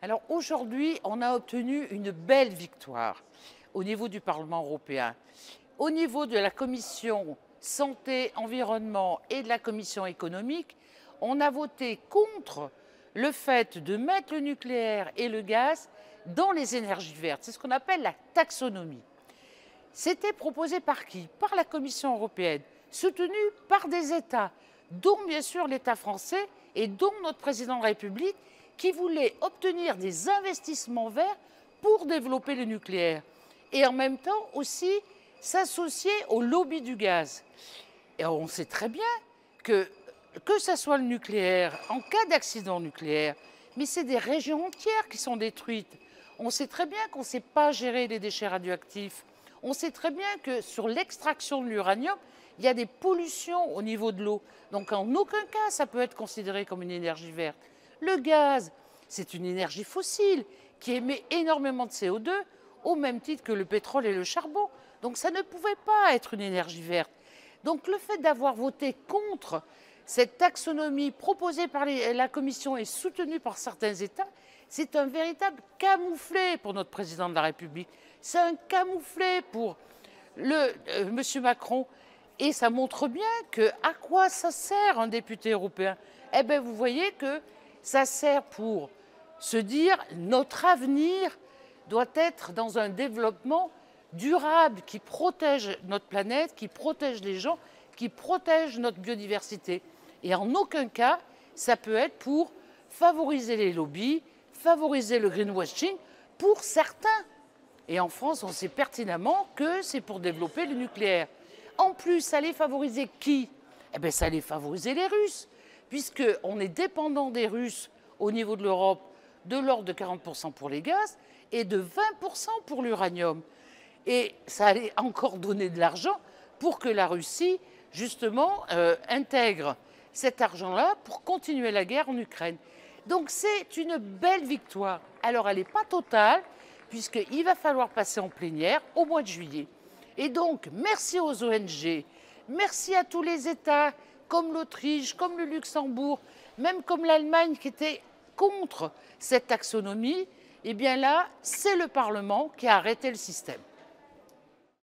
Alors aujourd'hui, on a obtenu une belle victoire au niveau du Parlement européen. Au niveau de la commission santé, environnement et de la commission économique, on a voté contre le fait de mettre le nucléaire et le gaz dans les énergies vertes. C'est ce qu'on appelle la taxonomie. C'était proposé par qui? Par la Commission européenne, soutenu par des États, dont bien sûr l'État français et dont notre président de la République, qui voulait obtenir des investissements verts pour développer le nucléaire. Et en même temps aussi s'associer au lobby du gaz. Et on sait très bien que ce soit le nucléaire, en cas d'accident nucléaire, mais c'est des régions entières qui sont détruites. On sait très bien qu'on ne sait pas gérer les déchets radioactifs. On sait très bien que sur l'extraction de l'uranium, il y a des pollutions au niveau de l'eau. Donc en aucun cas, ça peut être considéré comme une énergie verte. Le gaz, c'est une énergie fossile qui émet énormément de CO2, au même titre que le pétrole et le charbon. Donc ça ne pouvait pas être une énergie verte. Donc le fait d'avoir voté contre cette taxonomie proposée par la Commission et soutenue par certains États, c'est un véritable camouflet pour notre président de la République. C'est un camouflet pour M. Macron. Et ça montre bien à quoi ça sert un député européen. Eh bien, vous voyez que ça sert pour se dire notre avenir doit être dans un développement durable qui protège notre planète, qui protège les gens, qui protège notre biodiversité. Et en aucun cas, ça peut être pour favoriser les lobbies, favoriser le greenwashing pour certains. Et en France, on sait pertinemment que c'est pour développer le nucléaire. En plus, ça allait favoriser qui? Eh bien, ça allait favoriser les Russes, puisqu'on est dépendant des Russes au niveau de l'Europe de l'ordre de 40% pour les gaz et de 20% pour l'uranium. Et ça allait encore donner de l'argent pour que la Russie, justement, intègre cet argent-là pour continuer la guerre en Ukraine. Donc c'est une belle victoire. Alors elle n'est pas totale, puisqu'il va falloir passer en plénière au mois de juillet. Et donc, merci aux ONG, merci à tous les États, comme l'Autriche, comme le Luxembourg, même comme l'Allemagne qui était contre cette taxonomie. Eh bien là, c'est le Parlement qui a arrêté le système.